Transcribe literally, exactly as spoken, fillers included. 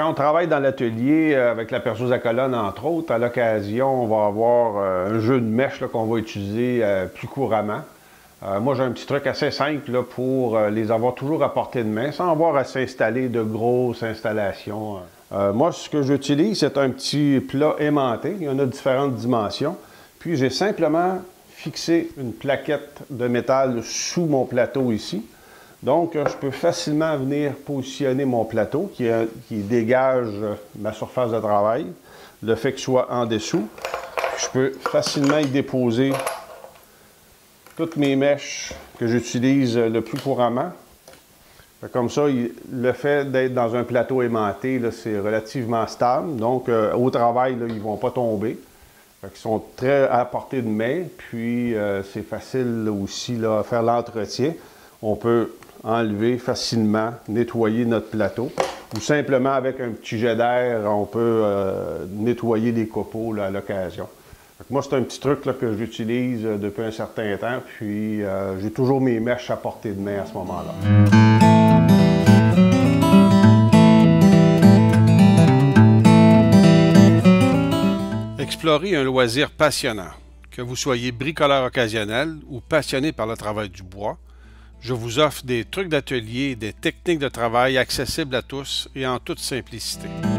on travaille dans l'atelier avec la perceuse à colonne, entre autres, à l'occasion, on va avoir euh, un jeu de mèche qu'on va utiliser euh, plus couramment. Euh, moi, j'ai un petit truc assez simple là, pour euh, les avoir toujours à portée de main, sans avoir à s'installer de grosses installations. Euh, moi, ce que j'utilise, c'est un petit plat aimanté. Il y en a différentes dimensions. Puis, j'ai simplement fixé une plaquette de métal sous mon plateau ici. Donc, je peux facilement venir positionner mon plateau qui, est, qui dégage ma surface de travail, le fait qu'il soit en dessous. Je peux facilement y déposer toutes mes mèches que j'utilise le plus couramment. Comme ça, le fait d'être dans un plateau aimanté, c'est relativement stable. Donc, euh, au travail, là, ils ne vont pas tomber. Ils sont très à portée de main. Puis, euh, c'est facile là, aussi là, à faire l'entretien. On peut enlever facilement, nettoyer notre plateau. Ou simplement, avec un petit jet d'air, on peut euh, nettoyer les copeaux là, à l'occasion. Moi, c'est un petit truc là, que j'utilise depuis un certain temps. Puis, euh, j'ai toujours mes mèches à portée de main à ce moment-là. Explorer un loisir passionnant. Que vous soyez bricoleur occasionnel ou passionné par le travail du bois, je vous offre des trucs d'atelier et des techniques de travail accessibles à tous et en toute simplicité.